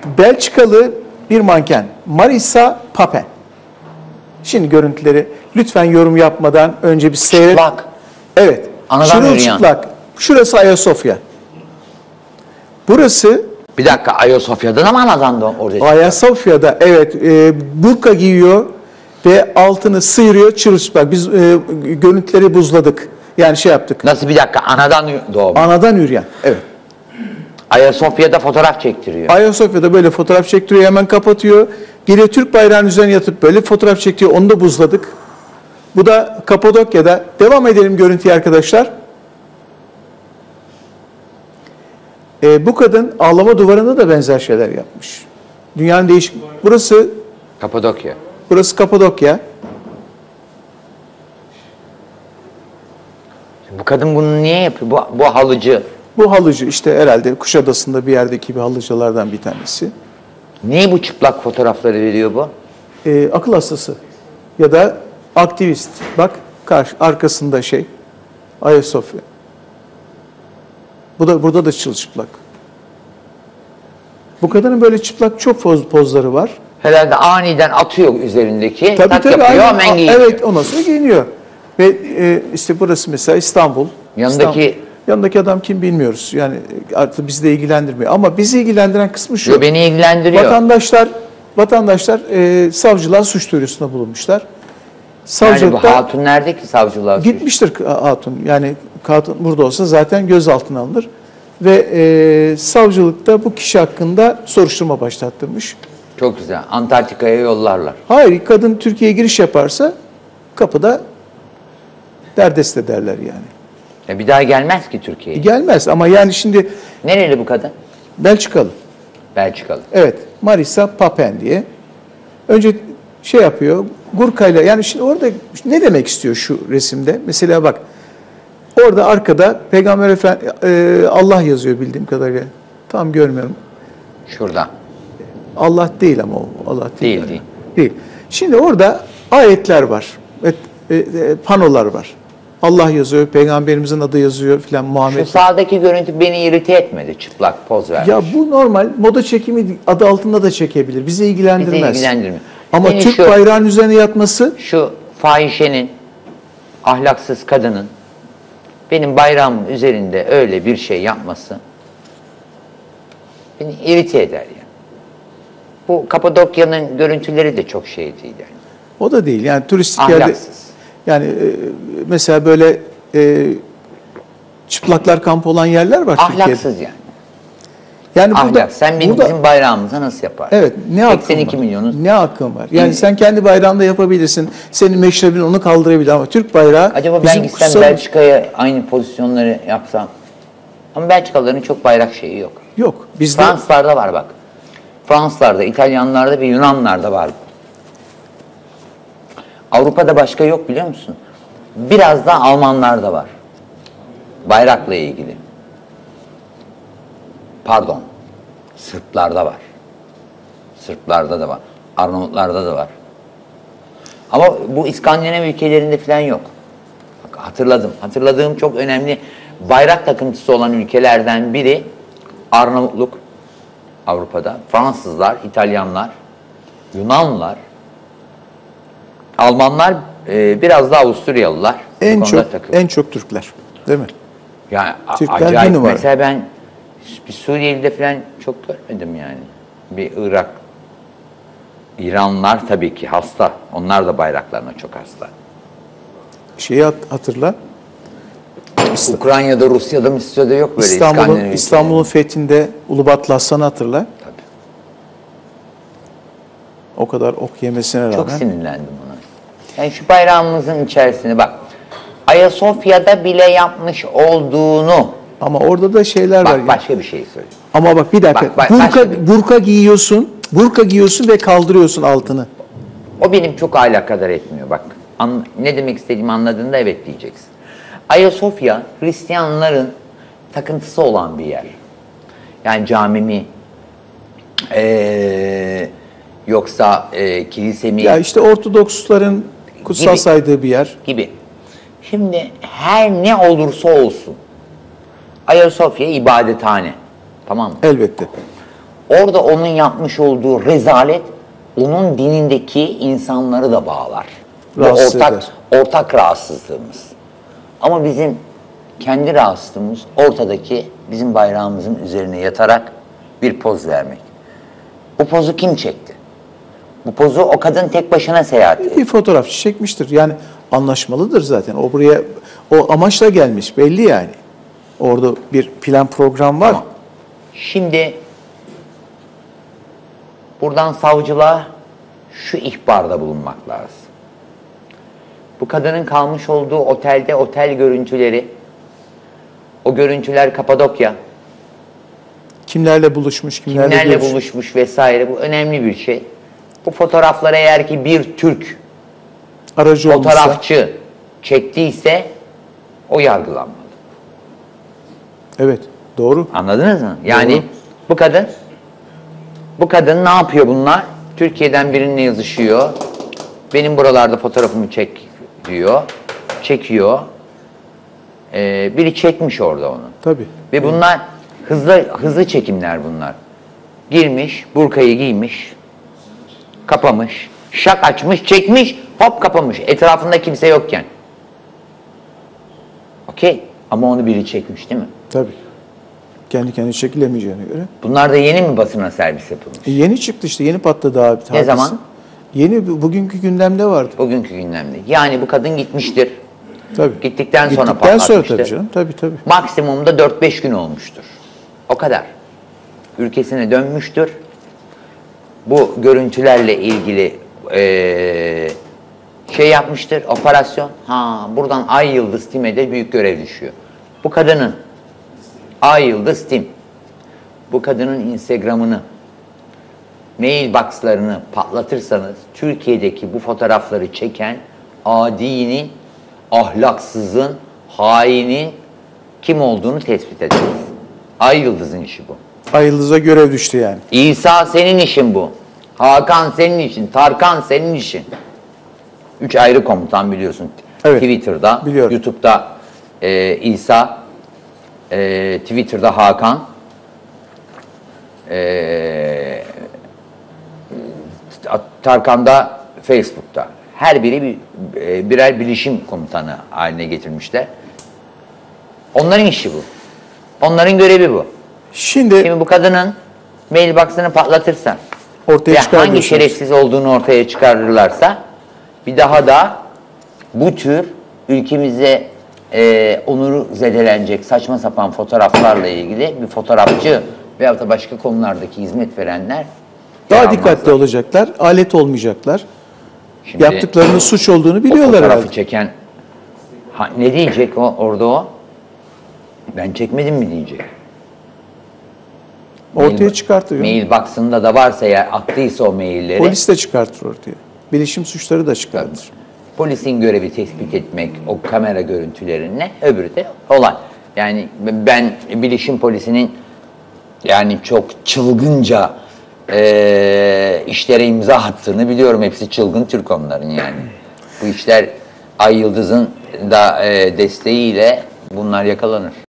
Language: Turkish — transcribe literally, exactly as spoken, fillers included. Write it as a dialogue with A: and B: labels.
A: Belçikalı bir manken. Marisa Papen. Şimdi görüntüleri lütfen yorum yapmadan önce bir seyret.
B: Çıplak.
A: Evet.
B: Anadan yürüyen.
A: Çıplak. Şurası Ayasofya. Burası
B: Bir dakika, Ayasofya'da da mı anadan da orada?
A: Ayasofya'da evet e, burka giyiyor ve altını sıyırıyor çırılçıplak. Biz e, görüntüleri buzladık. Yani şey yaptık.
B: Nasıl bir dakika, anadan doğma?
A: Anadan yürüyen. Evet.
B: Ayasofya'da fotoğraf çektiriyor.
A: Ayasofya'da böyle fotoğraf çektiriyor, hemen kapatıyor. Geriye Türk bayrağının üzerine yatıp böyle fotoğraf çektiriyor. Onu da buzladık. Bu da Kapadokya'da. Devam edelim görüntüye arkadaşlar. Ee, bu kadın ağlama duvarında da benzer şeyler yapmış. Dünyanın değişik... Burası...
B: Kapadokya.
A: Burası Kapadokya.
B: Bu kadın bunu niye yapıyor? Bu, bu halıcı.
A: Bu halıcı işte herhalde Kuşadası'nda bir yerdeki bir halıcılardan bir tanesi.
B: Niye bu çıplak fotoğrafları veriyor bu?
A: Ee, akıl hastası ya da aktivist. Bak karşı, arkasında şey Ayasofya. Bu da burada da çılçıplak. Bu kadının böyle çıplak çok poz, pozları var.
B: Herhalde aniden atıyor üzerindeki.
A: Tabii
B: tak
A: tabii.
B: yapıyor,
A: Aynen,
B: hemen giyiniyor.
A: evet ondan sonra giyiniyor. Ve e, işte burası mesela İstanbul.
B: Yanındaki...
A: İstanbul. Yanındaki adam kim bilmiyoruz. Yani artık bizi de ilgilendirmiyor. Ama bizi ilgilendiren kısmı şu.
B: Yo, beni ilgilendiriyor.
A: Vatandaşlar vatandaşlar e, savcılığa suç duyurusunda bulunmuşlar.
B: Yani bu hatun nerede ki savcılığa?
A: Gitmiştir hatun. Yani hatun burada olsa zaten gözaltına alınır. Ve e, savcılıkta bu kişi hakkında soruşturma başlattırmış.
B: Çok güzel. Antarktika'ya yollarlar.
A: Hayır, kadın Türkiye'ye giriş yaparsa kapıda derdest ederler yani.
B: Ya bir daha gelmez ki Türkiye'ye.
A: Gelmez ama yani şimdi...
B: Nereli bu kadın?
A: Belçikalı.
B: Belçikalı.
A: Evet. Marisa Papen diye. Önce şey yapıyor. Gurkayla yani şimdi orada ne demek istiyor şu resimde? Mesela bak. Orada arkada Peygamber Efendimiz e, Allah yazıyor bildiğim kadarıyla. Tam görmüyorum.
B: Şurada.
A: Allah değil ama o. Allah değil.
B: Değil,
A: yani.
B: değil.
A: Değil. Şimdi orada ayetler var. Evet, e, e, panolar var. Allah yazıyor, Peygamberimizin adı yazıyor filan Muhammed.
B: Şu sağdaki görüntü beni irite etmedi. Çıplak poz vermiş.
A: Ya bu normal moda çekimi adı altında da çekebilir. Bizi ilgilendirmez.
B: Bizi ilgilendirmiyor.
A: Ama
B: Beni
A: Türk
B: şu,
A: bayrağının üzerine yatması...
B: Şu fahişenin, ahlaksız kadının benim bayrağımın üzerinde öyle bir şey yapması beni irite eder yani. Bu Kapadokya'nın görüntüleri de çok şey değil yani.
A: O da değil. Yani turistik
B: Ahlaksız.
A: yerde... Yani e, mesela böyle e, çıplaklar kampı olan yerler var Türkiye'de.
B: Ahlaksız yani.
A: Yani burada,
B: Ahlak. Sen benim
A: burada,
B: bizim bayrağımıza nasıl yaparsın?
A: Evet. Ne hakkın
B: seksen iki
A: var?
B: milyonuz.
A: Ne hakkın var? Yani
B: İyi.
A: sen kendi bayrağında yapabilirsin. Senin meşrebin onu kaldırabilir ama Türk bayrağı...
B: Acaba ben gitsem
A: kutsal...
B: Belçika'ya aynı pozisyonları yapsam? Ama Belçikalıların çok bayrak şeyi yok.
A: Yok. Bizde...
B: Fransızlarda var bak. Fransızlarda, İtalyanlarda ve Yunanlarda var. Avrupa'da başka yok biliyor musun? Biraz da Almanlarda var. Bayrakla ilgili. Pardon. Sırplarda var. Sırplarda da var. Arnavutlarda da var. Ama bu İskandinav ülkelerinde falan yok. Bak hatırladım. Hatırladığım çok önemli bayrak takıntısı olan ülkelerden biri Arnavutluk Avrupa'da. Fransızlar, İtalyanlar, Yunanlılar, Almanlar, e, biraz da Avusturyalılar.
A: En çok en çok Türkler, değil mi?
B: Yani
A: Türkler
B: acayip.
A: günü var.
B: Mesela ben bir Suriyeli'de falan çok görmedim yani. Bir Irak, İranlılar tabii ki hasta. Onlar da bayraklarına çok hasta.
A: Şeyi hatırla.
B: Ukrayna'da, Rusya'da, Mısır'da yok böyle
A: İstanbul'un İstanbul'un fethinde Ulubatlı Hasan'ı hatırla.
B: Tabii.
A: O kadar ok yemesine rağmen.
B: Çok sinirlendim ona. Yani şu bayrağımızın içerisine bak. Ayasofya'da bile yapmış olduğunu.
A: Ama orada da şeyler
B: bak,
A: var. Bak
B: başka yani. Bir şey söyleyeyim.
A: Ama bak bir dakika.
B: Bak, bak,
A: burka,
B: bir...
A: burka giyiyorsun. Burka giyiyorsun ve kaldırıyorsun altını.
B: O benim çok alakadar etmiyor bak. An, ne demek istediğimi anladığında evet diyeceksin. Ayasofya Hristiyanların takıntısı olan bir yer. Yani cami mi? Ee, yoksa e, kilise mi?
A: Ya işte Ortodoksların kutsal
B: gibi,
A: saydığı bir yer.
B: Gibi. Şimdi her ne olursa olsun Ayasofya ibadethane. Tamam mı?
A: Elbette.
B: Orada onun yapmış olduğu rezalet onun dinindeki insanları da bağlar. Bu
A: Rahatsız
B: ortak,
A: eder.
B: ortak rahatsızlığımız. Ama bizim kendi rahatsızlığımız ortadaki bizim bayrağımızın üzerine yatarak bir poz vermek. Bu pozu kim çekti? Bu pozu o kadın tek başına seyahat etti.
A: Bir fotoğrafçı çekmiştir. Yani anlaşmalıdır zaten. O buraya o amaçla gelmiş belli yani. Orada bir plan program var.
B: Tamam. Şimdi buradan savcılığa şu ihbarda bulunmak lazım. Bu kadının kalmış olduğu otelde otel görüntüleri, o görüntüler Kapadokya,
A: Kimlerle buluşmuş, kimlerle,
B: kimlerle
A: görüşmüş.
B: buluşmuş vesaire, bu önemli bir şey. Bu fotoğraflar eğer ki bir Türk
A: Aracı olmuşsa.
B: fotoğrafçı çektiyse o yargılanmalı.
A: Evet, doğru.
B: Anladınız mı? Yani
A: Doğru.
B: bu kadın bu kadın ne yapıyor bunlar? Türkiye'den birinle yazışıyor. Benim buralarda fotoğrafımı çek diyor. Çekiyor. Ee, biri çekmiş orada onu.
A: Tabii.
B: Ve bunlar hızlı hızlı çekimler bunlar. Girmiş, burkayı giymiş, kapamış, şak açmış, çekmiş, hop kapamış. Etrafında kimse yokken. Okey. Ama onu biri çekmiş değil mi?
A: Tabii. Kendi kendine çekilemeyeceğine göre.
B: Bunlar da yeni mi basına servis yapılmış?
A: E yeni çıktı işte, yeni patladı abi.
B: Ne zaman?
A: Yeni, bu- bugünkü gündemde vardı.
B: Bugünkü gündemde. Yani bu kadın gitmiştir.
A: Tabii.
B: Gittikten sonra
A: Gittikten sonra
B: patlatmıştır.
A: tabii canım. Tabii tabii.
B: Maksimumda dört beş gün olmuştur. O kadar. Ülkesine dönmüştür. Bu görüntülerle ilgili eee, şey yapmıştır, operasyon. Ha, buradan Ay Yıldız Tim'e de büyük görev düşüyor. Bu kadının Ay Yıldız Tim, bu kadının Instagram'ını, mailbox'larını patlatırsanız Türkiye'deki bu fotoğrafları çeken adinin, ahlaksızın, hainin kim olduğunu tespit ederiz. Ay Yıldız'ın işi bu.
A: Ay Yıldız'a görev düştü yani.
B: İsa senin işin bu. Hakan senin işin. Tarkan senin işin. Üç ayrı komutan biliyorsun.
A: Evet,
B: Twitter'da,
A: biliyorum.
B: YouTube'da e, İsa, e, Twitter'da Hakan, e, Tarkan'da Facebook'ta. Her biri bir, e, birer bilişim komutanı haline getirmişler. Onların işi bu. Onların görevi bu.
A: Şimdi,
B: Şimdi bu kadının mailbox'ını patlatırsan
A: ortaya
B: ve
A: çıkar
B: hangi
A: diyorsunuz.
B: şerefsiz olduğunu ortaya çıkarırlarsa bir daha da bu tür ülkemize e, onuru zedelenecek saçma sapan fotoğraflarla ilgili bir fotoğrafçı veyahut da başka konulardaki hizmet verenler
A: daha
B: yer
A: dikkatli
B: almazlar.
A: olacaklar, alet olmayacaklar.
B: Şimdi
A: Yaptıklarının suç olduğunu
B: o
A: biliyorlar
B: fotoğrafı
A: herhalde.
B: çeken ha, ne diyecek o orada o? Ben çekmedim mi diyecek.
A: Ortaya
B: Mail-
A: çıkartıyor.
B: Mailbox'ında da varsa eğer attıysa o mailleri.
A: Polis de çıkartır ortaya. Bilişim suçları da çıkartır.
B: Polisin görevi tespit etmek o kamera görüntülerine, öbürü de olay. Yani ben bilişim polisinin yani çok çılgınca eee, işlere imza attığını biliyorum. Hepsi çılgın Türk onların yani. Bu işler Ay Yıldız'ın da eee, desteğiyle bunlar yakalanır.